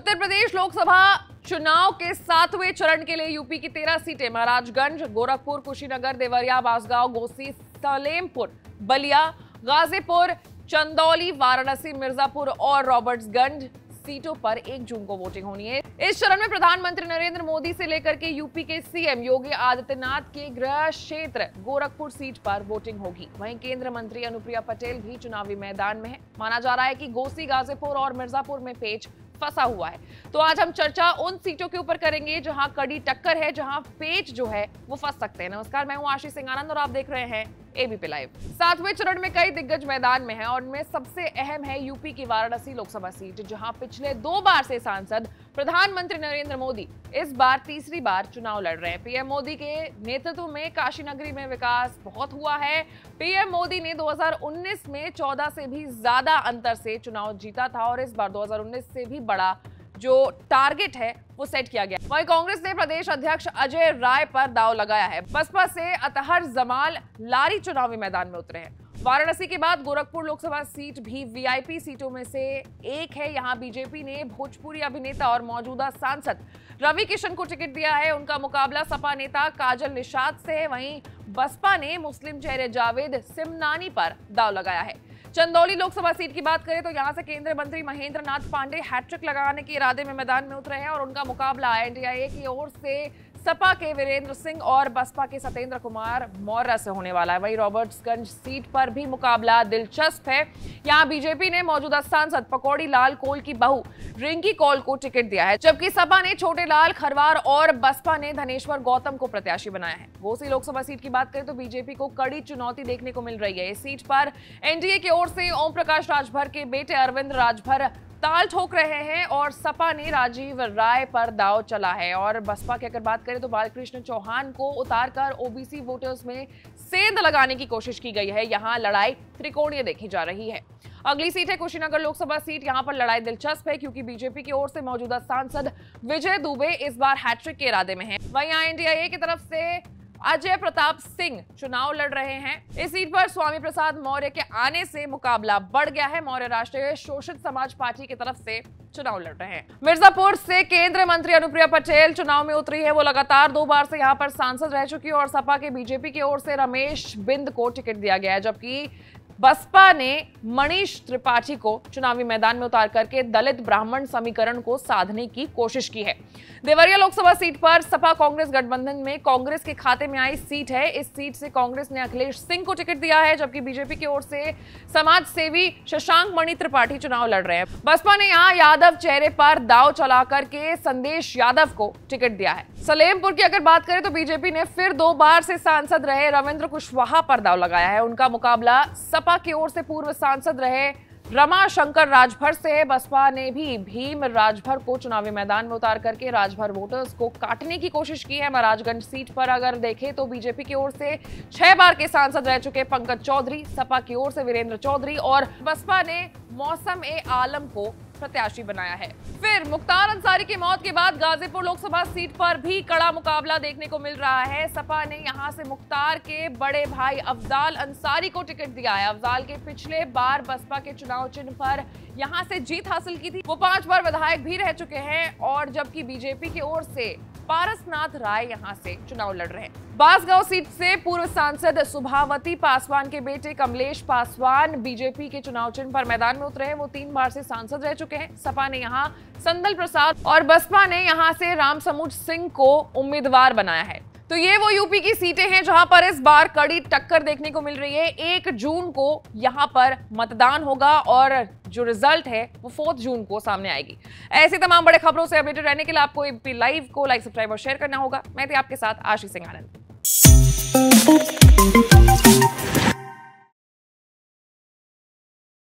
उत्तर प्रदेश लोकसभा चुनाव के 7वें चरण के लिए यूपी की 13 सीटें महाराजगंज, गोरखपुर, कुशीनगर, देवरिया, बांसगांव, घोसी, सलेमपुर, बलिया, गाजीपुर, चंदौली, वाराणसी, मिर्जापुर और रॉबर्ट्सगंज सीटों पर 1 जून को वोटिंग होनी है। इस चरण में प्रधानमंत्री नरेंद्र मोदी से लेकर के यूपी के सीएम योगी आदित्यनाथ के गृह क्षेत्र गोरखपुर सीट पर वोटिंग होगी। वहीं केंद्रीय मंत्री अनुप्रिया पटेल भी चुनावी मैदान में है। माना जा रहा है कि घोसी, गाजीपुर और मिर्जापुर में पेच फंसा हुआ है। तो आज हम चर्चा उन सीटों के ऊपर करेंगे जहां कड़ी टक्कर है, जहां पेच जो है वो फंस सकते हैं। नमस्कार, मैं हूं आशीष सिंह आनंद और आप देख रहे हैं एबीपी लाइव। 7वें चरण में कई दिग्गज मैदान में हैं और उनमें सबसे अहम है यूपी की वाराणसी लोकसभा सीट, जहां पिछले 2 बार से सांसद प्रधानमंत्री नरेंद्र मोदी इस बार तीसरी बार चुनाव लड़ रहे हैं। पीएम मोदी के नेतृत्व में काशी नगरी में विकास बहुत हुआ है। पीएम मोदी ने 2019 में 14 से भी ज्यादा अंतर से चुनाव जीता था और इस बार 2019 से भी बड़ा जो टारगेट है वो सेट किया गया। वहीं कांग्रेस ने प्रदेश अध्यक्ष अजय राय पर दांव लगाया है। बसपा से अतहर जमाल लारी चुनावी मैदान में उतरे हैं। वाराणसी के बाद गोरखपुर लोकसभा सीट भी वीआईपी सीटों में से एक है। यहां बीजेपी ने भोजपुरी अभिनेता और मौजूदा सांसद रवि किशन को टिकट दिया है। उनका मुकाबला सपा नेता काजल निषाद से है। वहीं बसपा ने मुस्लिम चेहरे जावेद सिमनानी पर दांव लगाया है। चंदौली लोकसभा सीट की बात करें तो यहां से केंद्रीय मंत्री महेंद्र नाथ पांडे हैट्रिक लगाने के इरादे में मैदान में उतरे हैं और उनका मुकाबला एनडीए की ओर से सपा के वीरेंद्र सिंह और बसपा के सत्येंद्र कुमार मौर्य से होने वाला है। वहीं रॉबर्ट्सगंज सीट पर भी मुकाबला दिलचस्प है। यहां बीजेपी ने मौजूदा सांसद पकौड़ी लाल कोल की बहू रिंकी कौल को टिकट दिया है, जबकि सपा ने छोटे लाल खरवार और बसपा ने धनेश्वर गौतम को प्रत्याशी बनाया है। घोसी लोकसभा सीट की बात करें तो बीजेपी को कड़ी चुनौती देखने को मिल रही है। इस सीट पर एनडीए की ओर से ओम प्रकाश राजभर के बेटे अरविंद राजभर ताल ठोक रहे हैं और सपा ने राजीव राय पर दांव चला है। और बसपा की अगर बात करें तो बालकृष्ण चौहान को उतारकर ओबीसी वोटर्स में सेंध लगाने की कोशिश की गई है। यहां लड़ाई त्रिकोणीय देखी जा रही है। अगली सीट है कुशीनगर लोकसभा सीट। यहां पर लड़ाई दिलचस्प है क्योंकि बीजेपी की ओर से मौजूदा सांसद विजय दुबे इस बार हैट्रिक के इरादे में हैं। वहीं एनडीए की तरफ से अजय प्रताप सिंह चुनाव लड़ रहे हैं। इस सीट पर स्वामी प्रसाद मौर्य के आने से मुकाबला बढ़ गया है। मौर्य राष्ट्रीय शोषित समाज पार्टी की तरफ से चुनाव लड़ रहे हैं। मिर्जापुर से केंद्रीय मंत्री अनुप्रिया पटेल चुनाव में उतरी है। वो लगातार 2 बार से यहां पर सांसद रह चुकी है और सपा के बीजेपी की ओर से रमेश बिंद को टिकट दिया गया है, जबकि बसपा ने मनीष त्रिपाठी को चुनावी मैदान में उतार करके दलित ब्राह्मण समीकरण को साधने की कोशिश की है। देवरिया लोकसभा सीट पर सपा कांग्रेस गठबंधन में कांग्रेस के खाते में आई सीट है। इस सीट से कांग्रेस ने अखिलेश सिंह को टिकट दिया है, जबकि बीजेपी की ओर से समाज सेवी शशांक मणि त्रिपाठी चुनाव लड़ रहे हैं। बसपा ने यहां यादव चेहरे पर दांव चला करके संदेश यादव को टिकट दिया है। सलेमपुर की अगर बात करें तो बीजेपी ने फिर 2 बार से सांसद रहे रविंद्र कुशवाहा पर दांव लगाया है। उनका मुकाबला सपा की ओर से पूर्व सांसद रहे रमा शंकर राजभर से। बसपा ने भी भीम राजभर को चुनावी मैदान में उतार करके राजभर वोटर्स को काटने की कोशिश की है। महाराजगंज सीट पर अगर देखें तो बीजेपी की ओर से 6 बार के सांसद रह चुके पंकज चौधरी, सपा की ओर से वीरेंद्र चौधरी और बसपा ने मौसम ए आलम को प्रत्याशी बनाया है। फिर मुख्तार अंसारी की मौत के बाद गाजीपुर लोकसभा सीट पर भी कड़ा मुकाबला देखने को मिल रहा है। सपा ने यहां से मुख्तार के बड़े भाई अफजाल अंसारी को टिकट दिया है। अफजाल के पिछले बार बसपा के चुनाव चिन्ह पर यहां से जीत हासिल की थी। वो 5 बार विधायक भी रह चुके हैं और जबकि बीजेपी की ओर से पारसनाथ राय यहां से चुनाव लड़ रहे हैं। बांसगांव सीट से पूर्व सांसद सुभावती पासवान के बेटे कमलेश पासवान बीजेपी के चुनाव चिन्ह पर मैदान में उतरे हैं। वो 3 बार से सांसद रह चुके हैं। सपा ने यहां संदल प्रसाद और बसपा ने यहां से रामसमुद सिंह को उम्मीदवार बनाया है। तो ये वो यूपी की सीटें हैं जहां पर इस बार कड़ी टक्कर देखने को मिल रही है। 1 जून को यहां पर मतदान होगा और जो रिजल्ट है वो 4 जून को सामने आएगी। ऐसे तमाम बड़े खबरों से अपडेटेड रहने के लिए आपको एबीपी लाइव को लाइक, सब्सक्राइब और शेयर करना होगा। मैं थी आपके साथ आशीष सिंह आनंद।